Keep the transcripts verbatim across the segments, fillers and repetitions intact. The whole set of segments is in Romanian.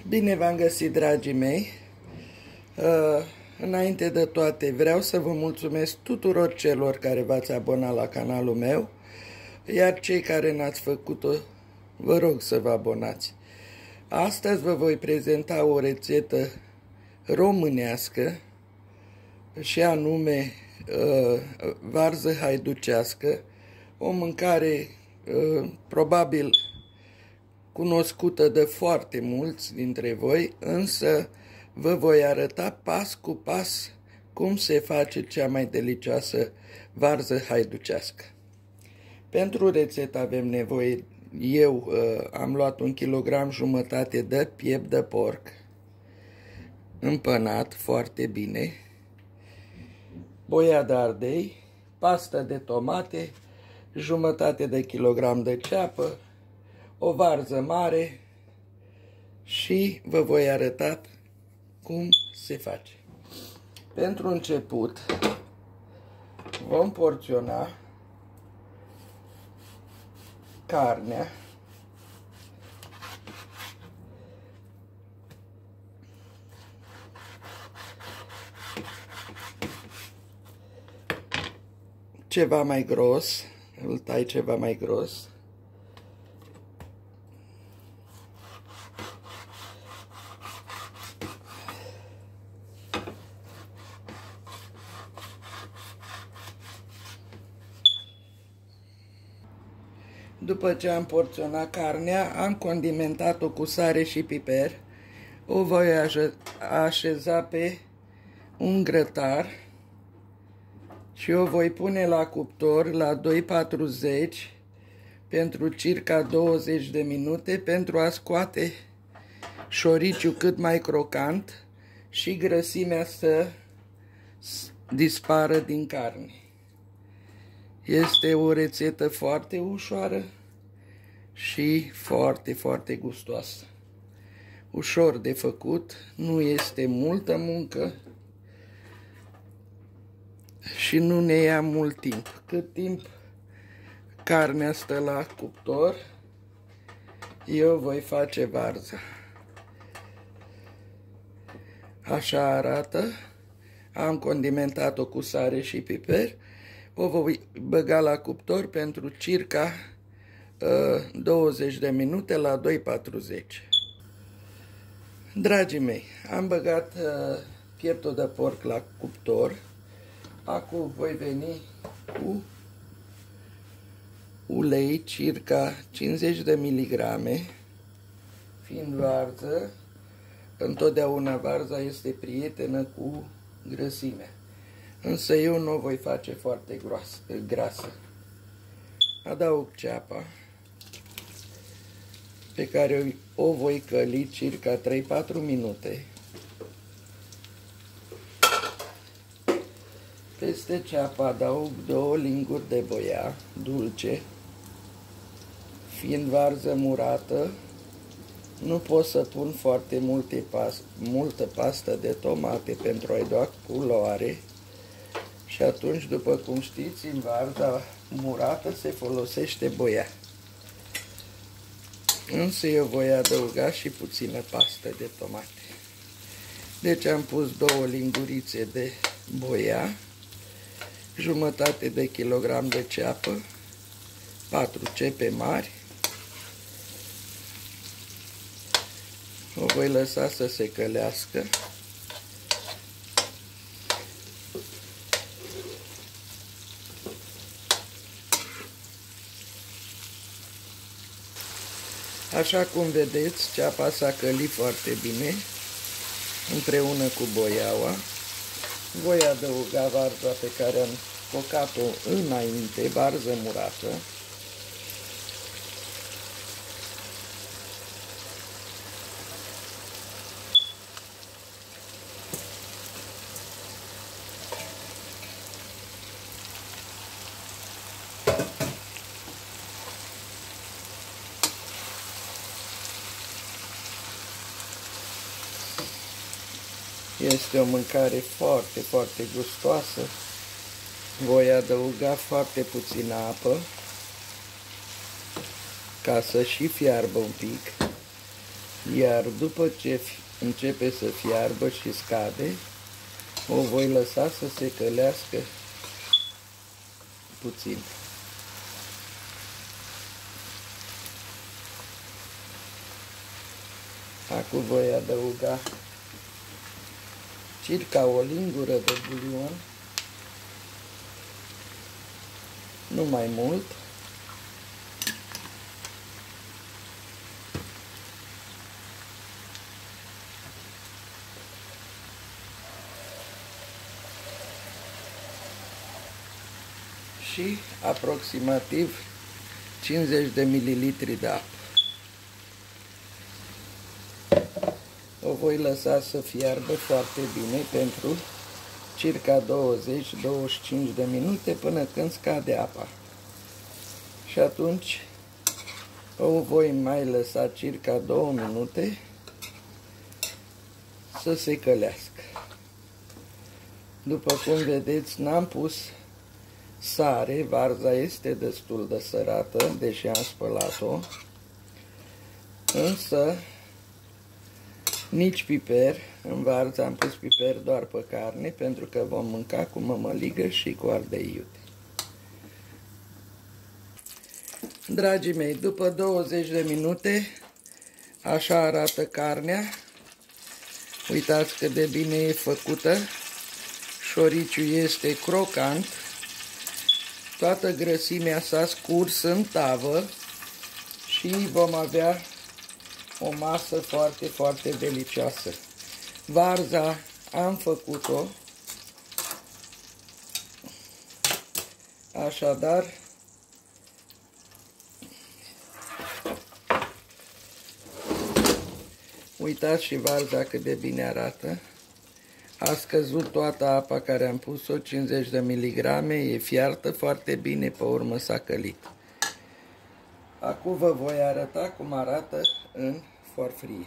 Bine v-am găsit, dragii mei! Uh, înainte de toate, vreau să vă mulțumesc tuturor celor care v-ați abonat la canalul meu, iar cei care n-ați făcut-o, vă rog să vă abonați. Astăzi vă voi prezenta o rețetă românească, și anume uh, varză haiducească, o mâncare uh, probabil cunoscută de foarte mulți dintre voi, însă vă voi arăta pas cu pas cum se face cea mai delicioasă varză haiducească. Pentru rețetă avem nevoie, eu uh, am luat un kilogram jumătate de piept de porc, împănat foarte bine, boia de ardei, pastă de tomate, jumătate de kilogram de ceapă, o varză mare și vă voi arăta cum se face. Pentru început vom porționa carnea ceva mai gros, îl tai ceva mai gros. După ce am porționat carnea, am condimentat-o cu sare și piper. O voi așeza pe un grătar și o voi pune la cuptor la doi patruzeci pentru circa douăzeci de minute pentru a scoate șoriciul cât mai crocant și grăsimea să dispară din carne. Este o rețetă foarte ușoară și foarte, foarte gustoasă. Ușor de făcut, nu este multă muncă și nu ne ia mult timp. Cât timp carnea stă la cuptor, eu voi face varza. Așa arată. Am condimentat-o cu sare și piper. O voi băga la cuptor pentru circa uh, douăzeci de minute la doi patruzeci. Dragii mei, am băgat uh, pieptul de porc la cuptor. Acum voi veni cu ulei, circa cincizeci de miligrame, fiind varză. Întotdeauna varza este prietenă cu grăsimea. Însă eu nu o voi face foarte grasă. Adaug ceapa, pe care o voi căli circa trei patru minute. Peste ceapă adaug două linguri de boia dulce. Fiind varză murată, nu pot să pun foarte multe pas multă pastă de tomate pentru a-i da culoare. Și atunci, după cum știți, în varza murată se folosește boia. Însă eu voi adăuga și puțină pastă de tomate. Deci am pus două lingurițe de boia, jumătate de kilogram de ceapă, patru cepe mari. O voi lăsa să se călească. Așa cum vedeți, ceapa s-a călit foarte bine împreună cu boiaua. Voi adăuga varza pe care am focat-o înainte, varză murată. Este o mâncare foarte, foarte gustoasă. Voi adăuga foarte puțină apă ca să și fiarbă un pic. Iar după ce începe să fiarbă și scade, o voi lăsa să se călească puțin. Acum voi adăuga circa o lingură de bulion, nu mai mult. Și aproximativ cincizeci de mililitri de apă. O voi lăsa să fiarbă foarte bine pentru circa douăzeci douăzeci și cinci de minute până când scade apa. Și atunci o voi mai lăsa circa două minute să se călească. După cum vedeți, n-am pus sare, varza este destul de sărată, deși am spălat-o, însă nici piper. În varză am pus piper doar pe carne, pentru că vom mânca cu mămăligă și cu ardei iute. Dragii mei, după douăzeci de minute, așa arată carnea. Uitați cât de bine e făcută. Șoriciul este crocant. Toată grăsimea s-a scurs în tavă și vom avea o masă foarte, foarte delicioasă. Varza am făcut-o, așadar uitați și varza cât de bine arată. A scăzut toată apa care am pus-o, cincizeci de miligrame, e fiartă foarte bine, pe urmă s-a călit. Acum vă voi arăta cum arată în farfurie.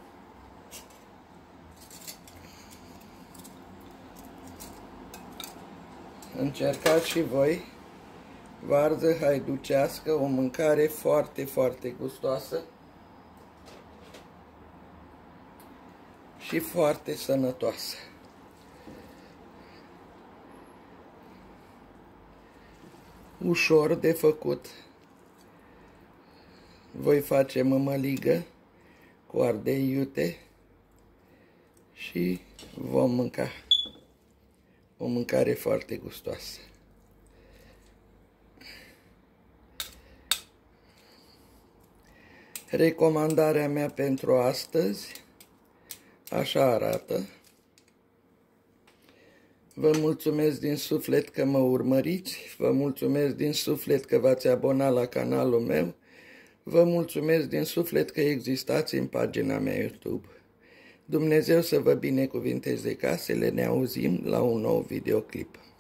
Încercați și voi varză haiducească, o mâncare foarte, foarte gustoasă și foarte sănătoasă. Ușor de făcut. Voi face mămăligă cu ardei iute și vom mânca o mâncare foarte gustoasă. Recomandarea mea pentru astăzi așa arată. Vă mulțumesc din suflet că mă urmăriți, vă mulțumesc din suflet că v-ați abonat la canalul meu, vă mulțumesc din suflet că existați în pagina mea YouTube. Dumnezeu să vă binecuvinteze casele, ne auzim la un nou videoclip.